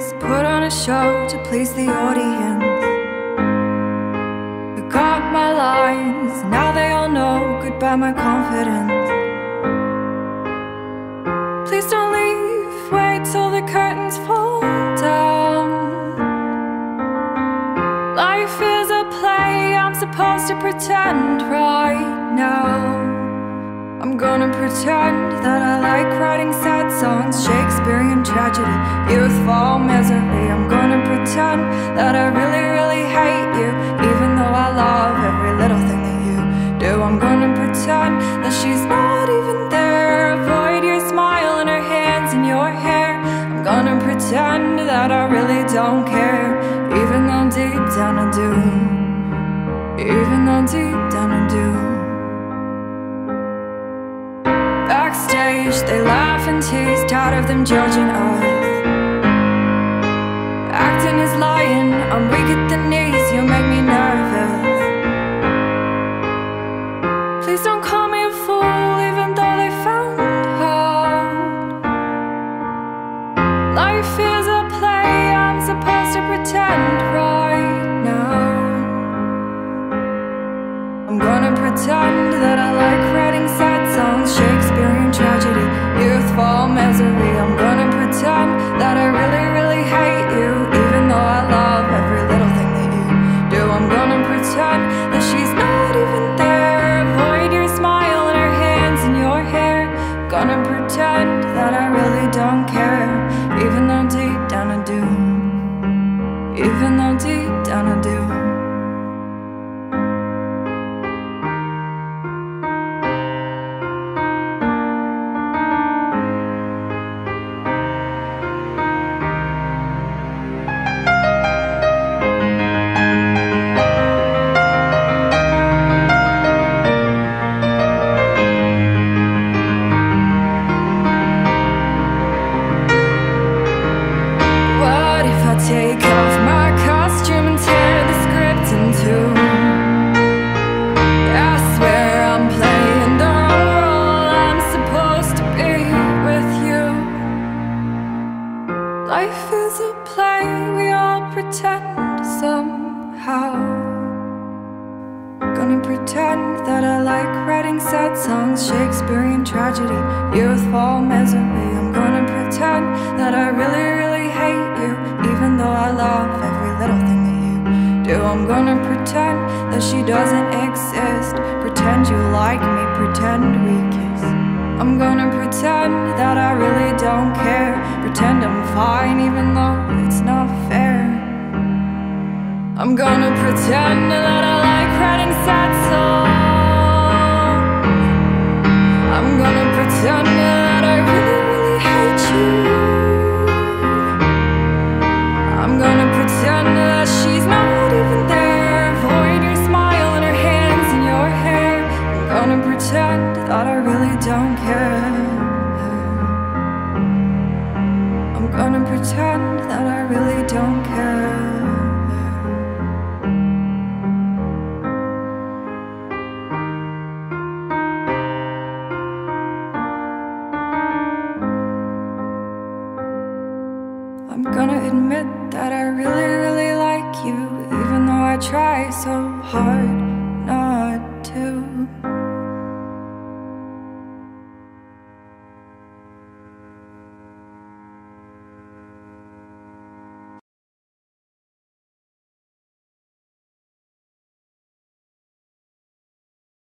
is put on a show to please the audience. I got my lines, now they all know. Goodbye my confidence. Please don't leave, wait till the curtains fall down. Life is a play, I'm supposed to pretend right now. I'm gonna pretend that I like writing sad songs, Shakespearean tragedy, youthful misery. I'm gonna pretend that I really, really hate you, even though I love every little thing that you do. I'm gonna pretend that she's not even there. Avoid your smile and her hands in your hair. I'm gonna pretend that I really don't care, even though deep down I do. Even though deep down I do. Backstage, they laugh and tease, tired of them judging us. Acting is lying, I'm weak at the knees, you make me nervous. Please don't call me a fool, even though they found out. Life is a play, I'm supposed to pretend right now. I'm gonna pretend that I like writing sad songs, Shakespearean tragedy, youthful misery. I'm gonna pretend that I really, really hate you, even though I love every little thing that you do. I'm gonna pretend that she's not even there. Avoid your smile and her hands in your hair. Gonna pretend that I really don't care, even though deep down I do. Even though deep down I do. Take off my costume and tear the script in two. I swear I'm playing the role I'm supposed to be with you. Life is a play, we all pretend somehow. Gonna pretend that I like writing sad songs, Shakespearean tragedy, youthful misery. I'm gonna pretend that I really, really hate you, even though I love every little thing that you do. I'm gonna pretend that she doesn't exist, pretend you like me, pretend we kiss. I'm gonna pretend that I really don't care, pretend I'm fine even though it's not fair. I'm gonna pretend that I like writing sad songs. I'm gonna pretend that I really, really hate you. I'm gonna pretend that she's not even there. Avoid your smile and her hands in your hair. I'm gonna pretend that I really don't care. I'm gonna pretend that I really don't care. I'm gonna admit that I really, really like you, even though I try so hard